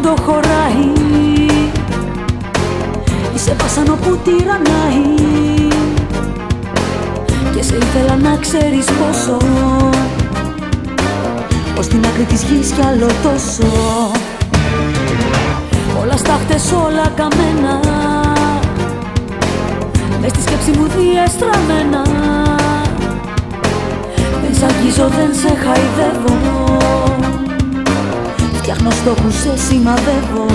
το χωράει. Είσαι βάσανο που τυραννάει και σε ήθελα να ξέρεις πόσο, ως την άκρη της γης κι άλλο τόσο. Όλα στάχτες, όλα καμένα, μες στη σκέψη μου διεστραμμένα. Δεν σ' αγγίζω, δεν σε χαϊδεύω, φτιάχνω στόχους, σε σημαδεύω.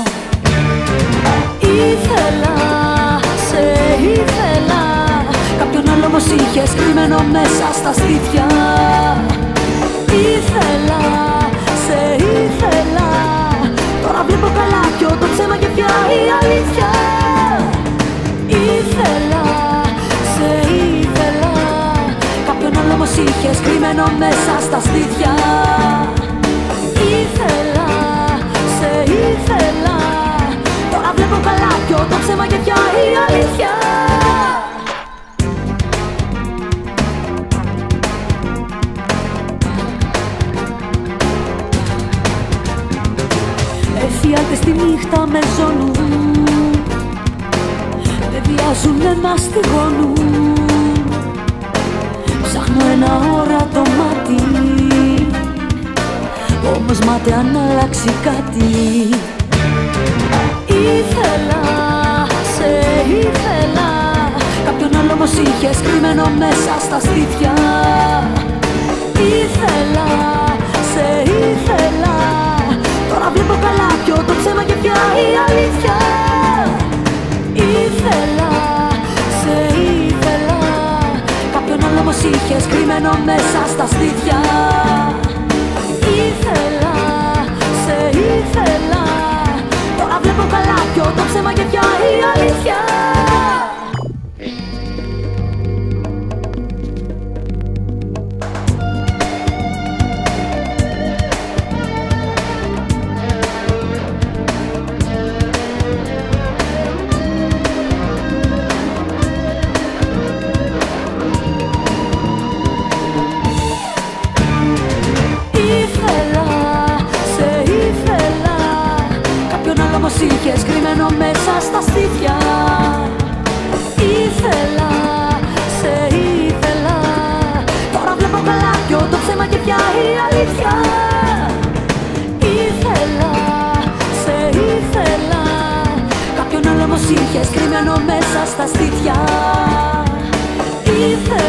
Ήθελα, σε ήθελα, κάποιον άλλο όμως είχες κρυμμένο μέσα στα στήθια. Ήθελα, σε ήθελα, τώρα βλέπω καλά ποιο το ψέμα και ποια η αλήθεια. Ήθελα, σε ήθελα, κάποιον άλλο όμως είχες κρυμμένο μέσα στα στήθια. Ήθελα, σε ήθελα, τώρα βλέπω καλά ποιο το ψέμα και ποια η αλήθεια. Εφιάλτες στη νύχτα με ζώνουν, με βιάζουν, με μαστιγώνουν. Ψάχνω ένα όρατο μάτι, όμως μάταια να αλλάξει κάτι. Ήθελα, σε ήθελα, κάποιον άλλο όμως είχες κρυμμένο μέσα στα στήθια. Ήθελα, σε ήθελα, τώρα βλέπω καλά ποιο το ψέμα και ποια η αλήθεια. Ήθελα, σε ήθελα, κάποιον άλλο όμως είχες κρυμμένο μέσα στα στήθια. Ήθελα, σε ήθελα, τώρα βλέπω καλά ποιο το ψέμα και ποια η αλήθεια. Είχες κρυμμένο μέσα στα στήθια. Ήθελα, σε ήθελα, τώρα βλέπω καλά ποιο το ψέμα και ποια η αλήθεια. Ήθελα, σε ήθελα, κάποιον άλλο όμως είχες κρυμμένο μέσα στα στήθια. Ήθελα,